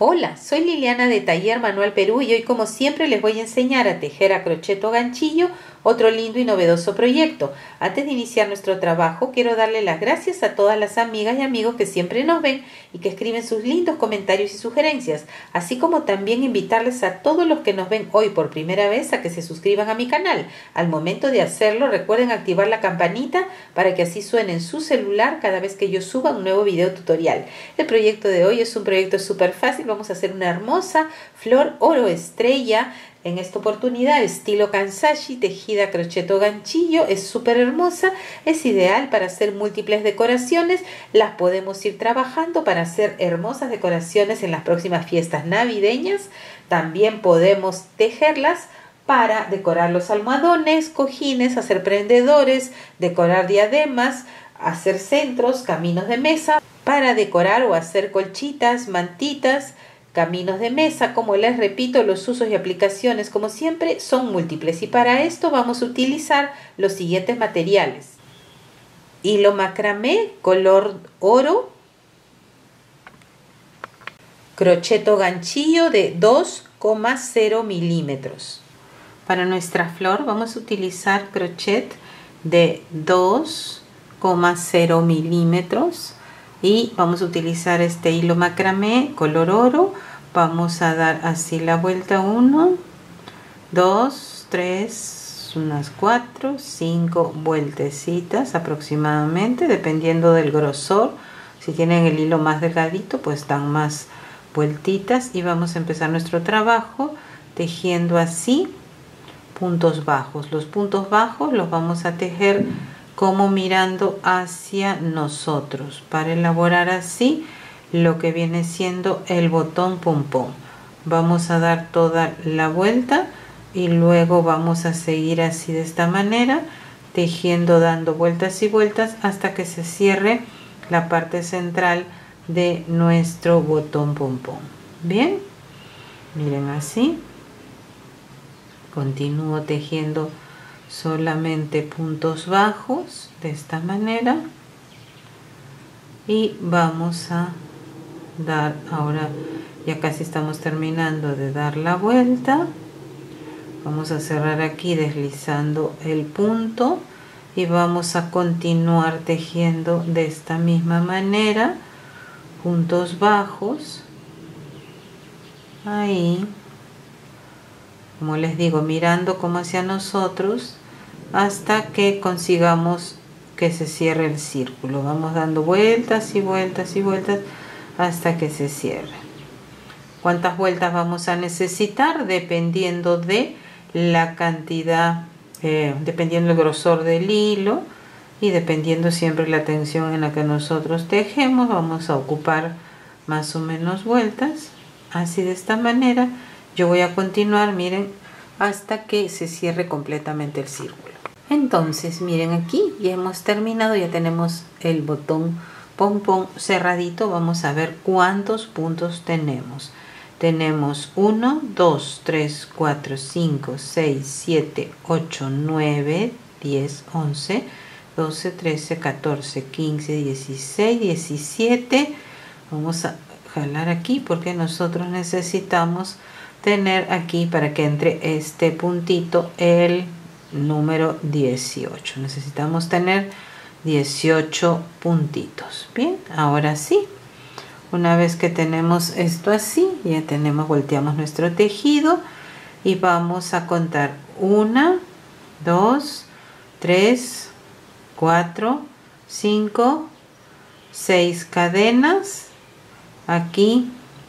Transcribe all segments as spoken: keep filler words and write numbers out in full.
Hola, soy Liliana de Taller Manual Perú y hoy como siempre les voy a enseñar a tejer a crochet o ganchillo, otro lindo y novedoso proyecto. Antes de iniciar nuestro trabajo quiero darle las gracias a todas las amigas y amigos que siempre nos ven y que escriben sus lindos comentarios y sugerencias, así como también invitarles a todos los que nos ven hoy por primera vez a que se suscriban a mi canal. Al momento de hacerlo recuerden activar la campanita para que así suene en su celular cada vez que yo suba un nuevo video tutorial. El proyecto de hoy es un proyecto súper fácil. Vamos a hacer una hermosa flor oro estrella, en esta oportunidad estilo kansashi, tejida a crochet o ganchillo. Es súper hermosa, es ideal para hacer múltiples decoraciones. Las podemos ir trabajando para hacer hermosas decoraciones en las próximas fiestas navideñas. También podemos tejerlas para decorar los almohadones, cojines, hacer prendedores, decorar diademas, hacer centros, caminos de mesa, para decorar o hacer colchitas, mantitas, caminos de mesa. Como les repito, los usos y aplicaciones como siempre son múltiples y para esto vamos a utilizar los siguientes materiales: hilo macramé color oro, crochet o ganchillo de dos coma cero milímetros. Para nuestra flor vamos a utilizar crochet de dos coma cero milímetros y vamos a utilizar este hilo macramé color oro. Vamos a dar así la vuelta: uno, dos, tres, unas cuatro, cinco vueltecitas aproximadamente, dependiendo del grosor. Si tienen el hilo más delgadito pues dan más vueltitas y vamos a empezar nuestro trabajo tejiendo así puntos bajos. Los puntos bajos los vamos a tejer como mirando hacia nosotros para elaborar así lo que viene siendo el botón pompón. Vamos a dar toda la vuelta y luego vamos a seguir así de esta manera tejiendo, dando vueltas y vueltas hasta que se cierre la parte central de nuestro botón pompón. Bien, miren así. Continúo tejiendo solamente puntos bajos de esta manera y vamos a dar, ahora ya casi estamos terminando de dar la vuelta. Vamos a cerrar aquí deslizando el punto y vamos a continuar tejiendo de esta misma manera puntos bajos ahí, como les digo, mirando como hacia nosotros hasta que consigamos que se cierre el círculo. Vamos dando vueltas y vueltas y vueltas hasta que se cierre. ¿Cuántas vueltas vamos a necesitar? Dependiendo de la cantidad, eh, dependiendo del grosor del hilo y dependiendo siempre la tensión en la que nosotros tejemos, vamos a ocupar más o menos vueltas. Así de esta manera yo voy a continuar, miren, hasta que se cierre completamente el círculo. Entonces miren, aquí ya hemos terminado, ya tenemos el botón pompón cerradito. Vamos a ver cuántos puntos tenemos. Tenemos uno, dos, tres, cuatro, cinco, seis, siete, ocho, nueve, diez, once, doce, trece, catorce, quince, dieciséis, diecisiete. Vamos a jalar aquí porque nosotros necesitamos tener aquí, para que entre este puntito, el número dieciocho. Necesitamos tener dieciocho puntitos. Bien, ahora sí, una vez que tenemos esto así, ya tenemos, volteamos nuestro tejido y vamos a contar una, dos, tres, cuatro, cinco, seis cadenas aquí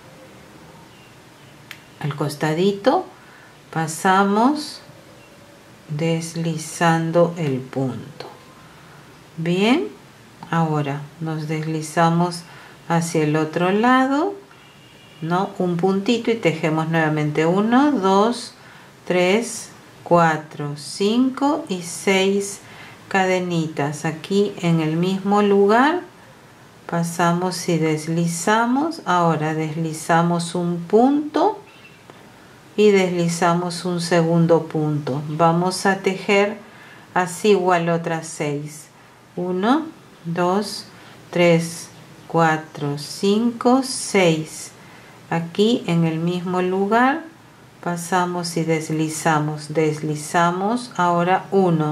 al costadito. Pasamos deslizando el punto. Bien, ahora nos deslizamos hacia el otro lado, no, un puntito y tejemos nuevamente uno, dos, tres, cuatro, cinco y seis cadenitas aquí en el mismo lugar. Pasamos y deslizamos. Ahora deslizamos un punto y deslizamos un segundo punto. Vamos a tejer así igual otras seis. uno, dos, tres, cuatro, cinco, seis. Aquí en el mismo lugar pasamos y deslizamos, deslizamos. Ahora uno,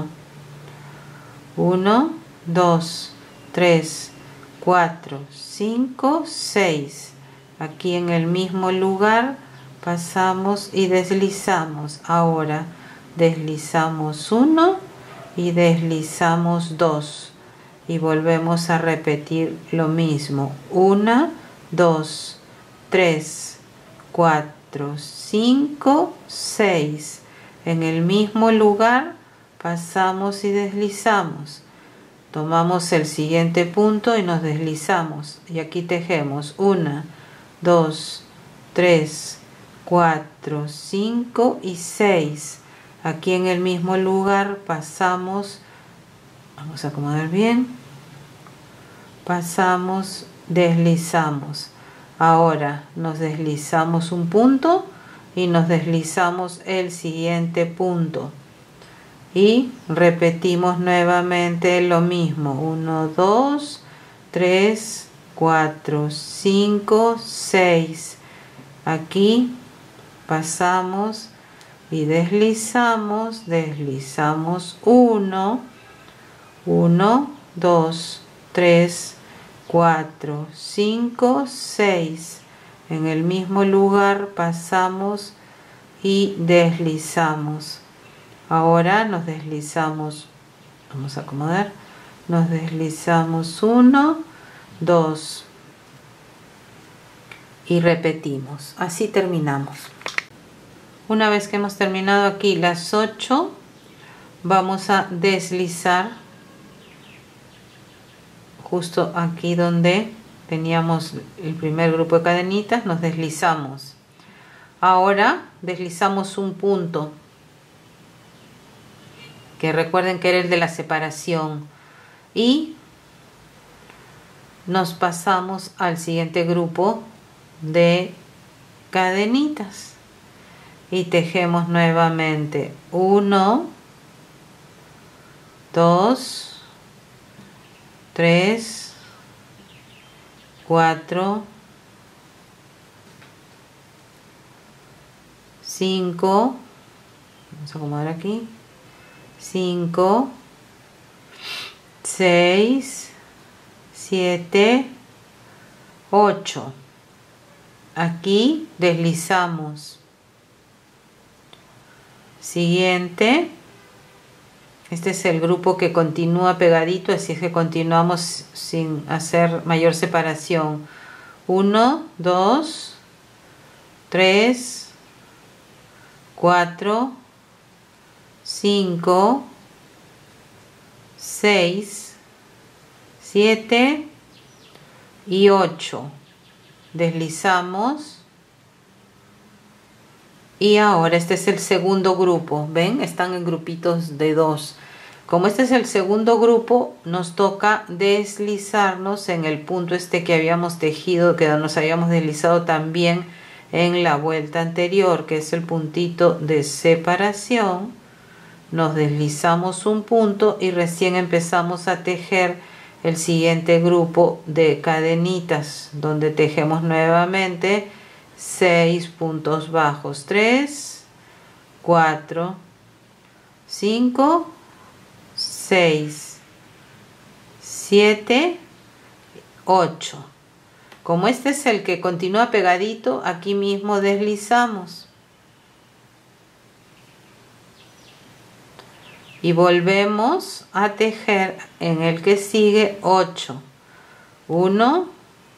uno, dos, tres, cuatro, cinco, seis. Aquí en el mismo lugar pasamos y deslizamos. Ahora deslizamos uno y deslizamos dos. Y volvemos a repetir lo mismo. Una, dos, tres, cuatro, cinco, seis. En el mismo lugar pasamos y deslizamos. Tomamos el siguiente punto y nos deslizamos. Y aquí tejemos una, dos, tres, cuatro, cinco y seis. Aquí en el mismo lugar pasamos, vamos a acomodar bien, pasamos, deslizamos. Ahora nos deslizamos un punto y nos deslizamos el siguiente punto. Y repetimos nuevamente lo mismo. uno, dos, tres, cuatro, cinco, seis. Aquí pasamos y deslizamos, deslizamos uno, uno, dos, tres, cuatro, cinco, seis. En el mismo lugar pasamos y deslizamos. Ahora nos deslizamos, vamos a acomodar, nos deslizamos uno, dos y repetimos. Así terminamos. Una vez que hemos terminado aquí las ocho, vamos a deslizar justo aquí donde teníamos el primer grupo de cadenitas, nos deslizamos. Ahora deslizamos un punto, que recuerden que era el de la separación, y nos pasamos al siguiente grupo de cadenitas y tejemos nuevamente uno, dos, tres, cuatro, cinco, vamos a acomodar aquí, cinco, seis, siete, ocho. Aquí deslizamos. Siguiente. Este es el grupo que continúa pegadito, así es que continuamos sin hacer mayor separación. uno, dos, tres, cuatro, cinco, seis, siete y ocho. Deslizamos. Y ahora este es el segundo grupo. ¿Ven? Están en grupitos de dos. Como este es el segundo grupo, nos toca deslizarnos en el punto este que habíamos tejido, que nos habíamos deslizado también en la vuelta anterior, que es el puntito de separación. Nos deslizamos un punto y recién empezamos a tejer el siguiente grupo de cadenitas, donde tejemos nuevamente seis puntos bajos, tres, cuatro, cinco, seis, siete, ocho. Como este es el que continúa pegadito, aquí mismo deslizamos y volvemos a tejer en el que sigue ocho. uno,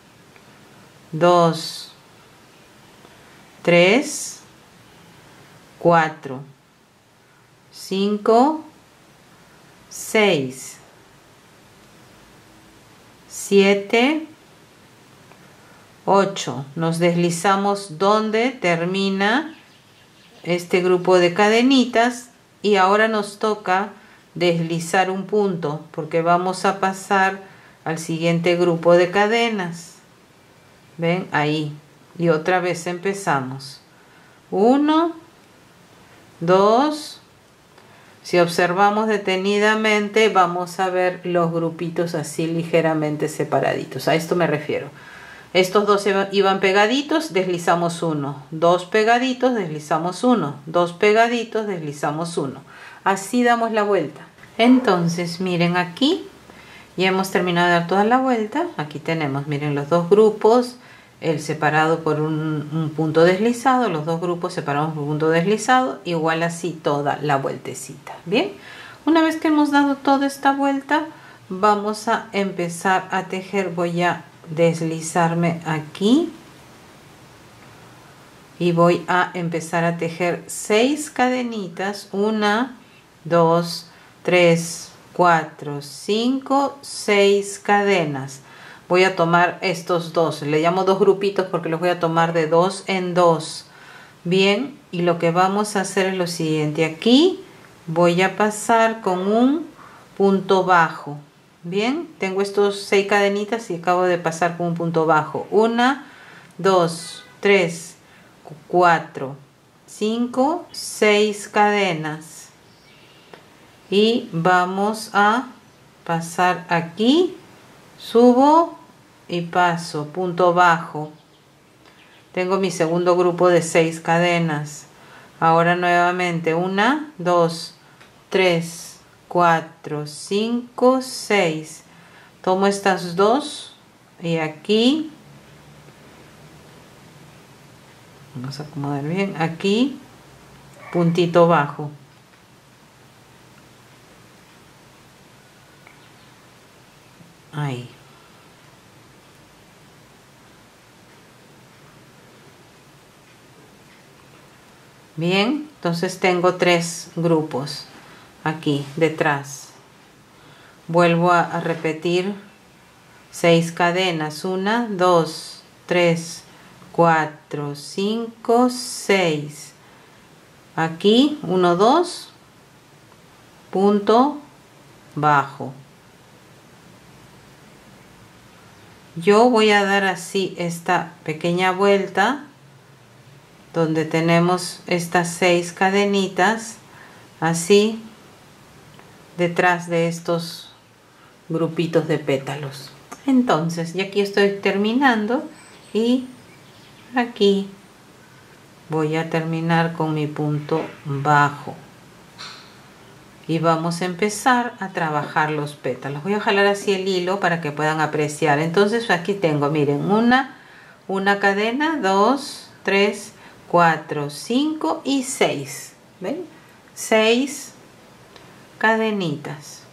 dos, tres, cuatro, cinco, seis, siete, ocho. Nos deslizamos donde termina este grupo de cadenitas y ahora nos toca deslizar un punto porque vamos a pasar al siguiente grupo de cadenas. ¿Ven? Ahí. Y otra vez empezamos. uno, dos. Si observamos detenidamente, vamos a ver los grupitos así ligeramente separaditos. A esto me refiero. Estos dos iban pegaditos, deslizamos uno, dos pegaditos, deslizamos uno, dos pegaditos, deslizamos uno. Así damos la vuelta. Entonces, miren aquí, ya hemos terminado de dar toda la vuelta. Aquí tenemos, miren, los dos grupos, el separado por un, un punto deslizado, los dos grupos separados por un punto deslizado, igual así toda la vueltecita. Bien, una vez que hemos dado toda esta vuelta, vamos a empezar a tejer. Voy a deslizarme aquí y voy a empezar a tejer seis cadenitas. Una, dos, tres, cuatro, cinco, seis cadenas. Voy a tomar estos dos, le llamo dos grupitos porque los voy a tomar de dos en dos. Bien, y lo que vamos a hacer es lo siguiente. Aquí voy a pasar con un punto bajo. Bien, tengo estos seis cadenitas y acabo de pasar con un punto bajo. Una, dos, tres, cuatro, cinco, seis cadenas. Y vamos a pasar aquí, subo y paso, punto bajo. Tengo mi segundo grupo de seis cadenas. Ahora nuevamente una, dos, tres, cuatro, cinco, seis. Tomo estas dos y aquí vamos a acomodar bien, aquí puntito bajo. Ahí. Bien, entonces tengo tres grupos aquí detrás. Vuelvo a, a repetir seis cadenas. Una, dos, tres, cuatro, cinco, seis. Aquí, uno, dos, punto bajo. Yo voy a dar así esta pequeña vuelta donde tenemos estas seis cadenitas, así detrás de estos grupitos de pétalos. Entonces, y aquí estoy terminando y aquí voy a terminar con mi punto bajo. Y vamos a empezar a trabajar los pétalos. Voy a jalar así el hilo para que puedan apreciar. Entonces aquí tengo, miren, una, una cadena, dos, tres, cuatro, cinco y seis. ¿Ven? Seis cadenitas.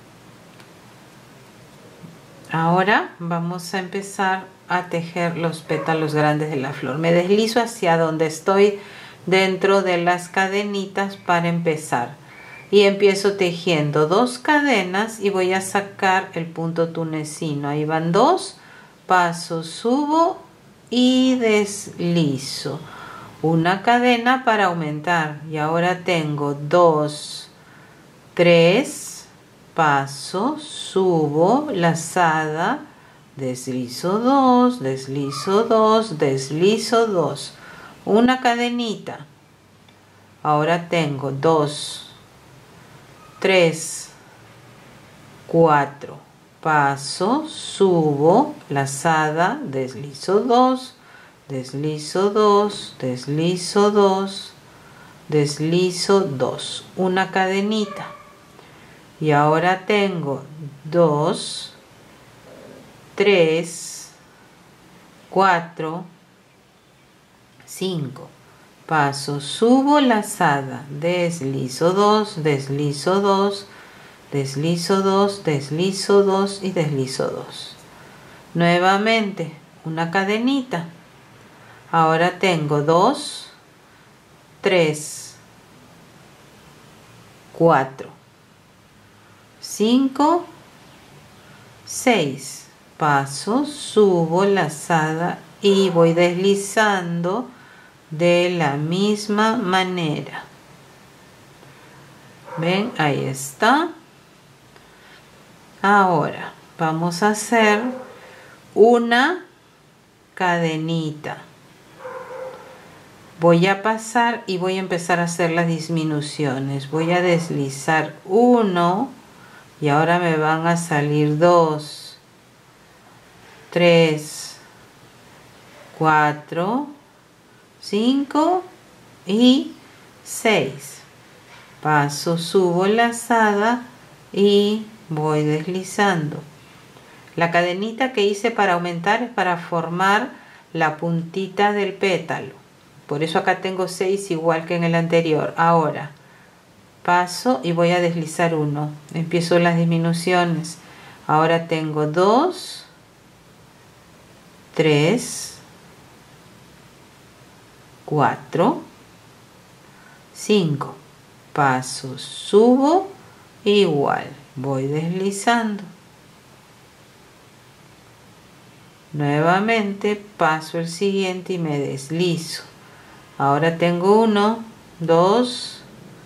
Ahora vamos a empezar a tejer los pétalos grandes de la flor. Me deslizo hacia donde estoy dentro de las cadenitas para empezar. Y empiezo tejiendo dos cadenas y voy a sacar el punto tunecino. Ahí van dos, paso, subo y deslizo. Una cadena para aumentar. Y ahora tengo dos, tres, paso, subo, lazada, deslizo dos, deslizo dos, deslizo dos. Una cadenita. Ahora tengo dos, tres, cuatro, paso, subo, lazada, deslizo dos, deslizo dos, deslizo dos, deslizo dos, una cadenita. Y ahora tengo dos, tres, cuatro, cinco. Paso, subo, lazada, deslizo dos, deslizo dos, deslizo dos, deslizo dos y deslizo dos. Nuevamente una cadenita. Ahora tengo dos, tres, cuatro, cinco, seis. Paso, subo, lazada y voy deslizando de la misma manera. Ven, ahí está. Ahora vamos a hacer una cadenita. Voy a pasar y voy a empezar a hacer las disminuciones. Voy a deslizar uno y ahora me van a salir dos, tres, cuatro, cinco y seis. Paso, subo lazada y voy deslizando. La cadenita que hice para aumentar es para formar la puntita del pétalo. Por eso acá tengo seis igual que en el anterior. Ahora paso y voy a deslizar uno. Empiezo las disminuciones. Ahora tengo dos, tres, cuatro, cinco. Paso, subo, igual. Voy deslizando. Nuevamente paso el siguiente y me deslizo. Ahora tengo uno, dos,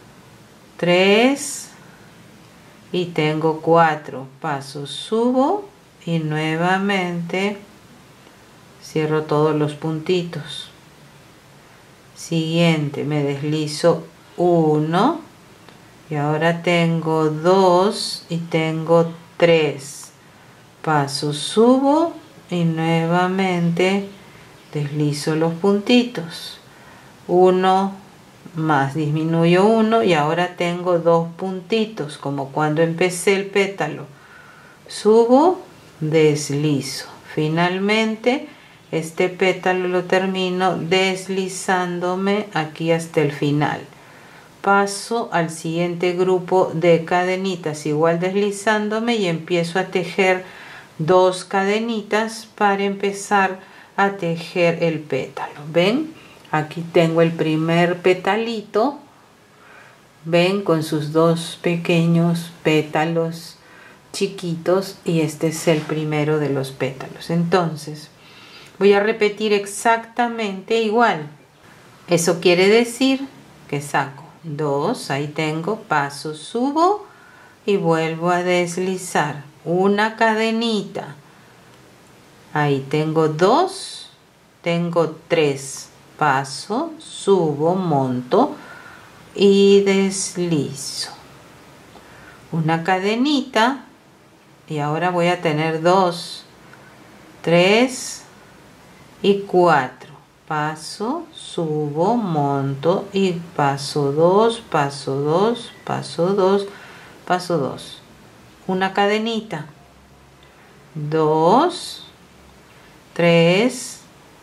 tres y tengo cuatro. Paso, subo y nuevamente cierro todos los puntitos. Siguiente, me deslizo uno y ahora tengo dos y tengo tres. Paso, subo y nuevamente deslizo los puntitos. Uno más, disminuyo uno y ahora tengo dos puntitos como cuando empecé el pétalo. Subo, deslizo. Finalmente este pétalo lo termino deslizándome aquí hasta el final. Paso al siguiente grupo de cadenitas igual deslizándome y empiezo a tejer dos cadenitas para empezar a tejer el pétalo. ¿Ven? Aquí tengo el primer petalito. ¿Ven? Con sus dos pequeños pétalos chiquitos y este es el primero de los pétalos. Entonces voy a repetir exactamente igual. Eso quiere decir que saco dos, ahí tengo, paso, subo y vuelvo a deslizar una cadenita. Ahí tengo dos, tengo tres, paso, subo, monto y deslizo una cadenita y ahora voy a tener dos, tres y cuatro. Paso, subo, monto y paso dos, paso dos, paso dos, paso dos. Una cadenita. Dos, tres,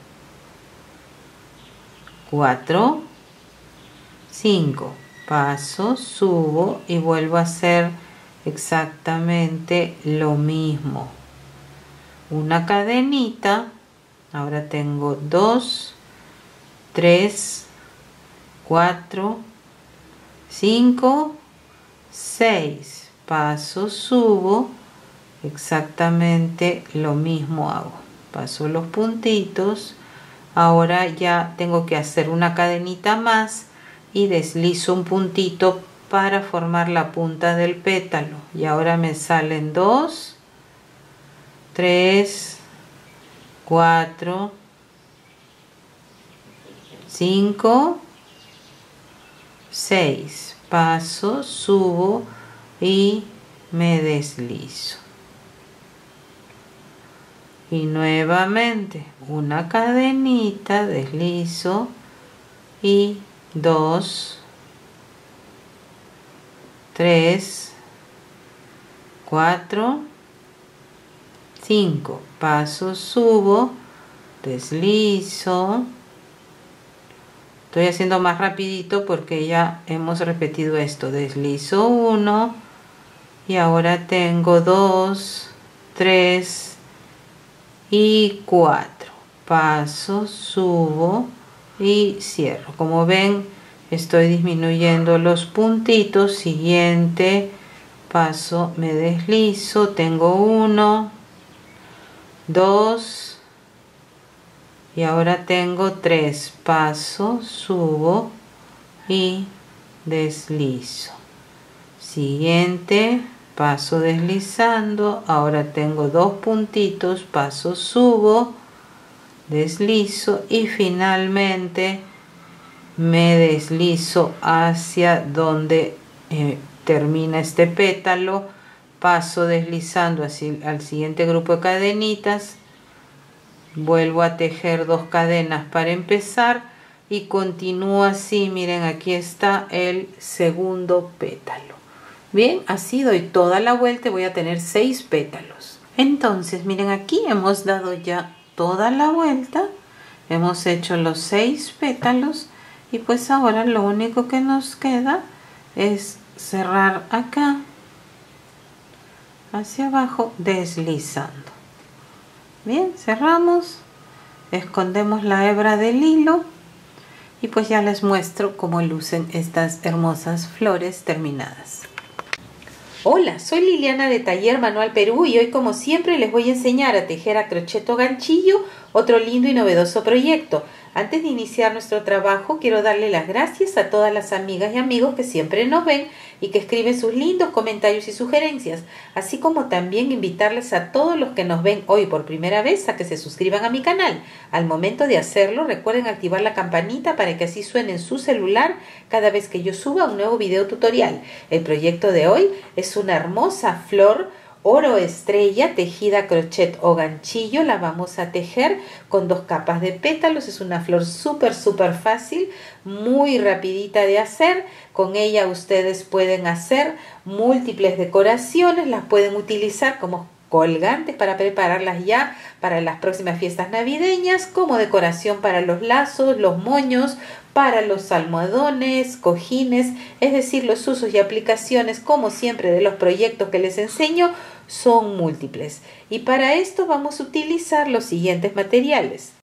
cuatro, cinco. Paso, subo y vuelvo a hacer exactamente lo mismo. Una cadenita. Ahora tengo dos, tres, cuatro, cinco, seis. Paso, subo, exactamente lo mismo hago. Paso los puntitos. Ahora ya tengo que hacer una cadenita más y deslizo un puntito para formar la punta del pétalo. Y ahora me salen dos, tres, cuatro, cinco, seis. Paso, subo y me deslizo. Y nuevamente una cadenita, deslizo y dos, tres, cuatro, cinco. Paso, subo, deslizo. Estoy haciendo más rapidito porque ya hemos repetido esto. Deslizo uno y ahora tengo dos, tres y cuatro. Paso, subo y cierro. Como ven, estoy disminuyendo los puntitos. Siguiente paso, me deslizo, tengo uno, dos y ahora tengo tres. Paso, subo y deslizo. Siguiente paso deslizando, ahora tengo dos puntitos, paso, subo, deslizo y finalmente me deslizo hacia donde eh, termina este pétalo. Paso deslizando hacia, al siguiente grupo de cadenitas vuelvo a tejer dos cadenas para empezar y continúo así. Miren, aquí está el segundo pétalo. Bien, así doy toda la vuelta y voy a tener seis pétalos. Entonces miren, aquí hemos dado ya toda la vuelta, hemos hecho los seis pétalos y pues ahora lo único que nos queda es cerrar acá hacia abajo deslizando. Bien, cerramos, escondemos la hebra del hilo y pues ya les muestro cómo lucen estas hermosas flores terminadas. Hola, soy Liliana de Taller Manual Perú y hoy como siempre les voy a enseñar a tejer a crochet o ganchillo, otro lindo y novedoso proyecto. Antes de iniciar nuestro trabajo quiero darle las gracias a todas las amigas y amigos que siempre nos ven y que escriben sus lindos comentarios y sugerencias, así como también invitarles a todos los que nos ven hoy por primera vez a que se suscriban a mi canal. Al momento de hacerlo recuerden activar la campanita para que así suene en su celular cada vez que yo suba un nuevo video tutorial. El proyecto de hoy es una hermosa flor oro estrella tejida a crochet o ganchillo. La vamos a tejer con dos capas de pétalos. Es una flor súper súper fácil, muy rapidita de hacer. Con ella ustedes pueden hacer múltiples decoraciones, las pueden utilizar como colgantes para prepararlas ya para las próximas fiestas navideñas, como decoración para los lazos, los moños, para los almohadones, cojines, es decir, los usos y aplicaciones, como siempre, de los proyectos que les enseño son múltiples. Y para esto vamos a utilizar los siguientes materiales.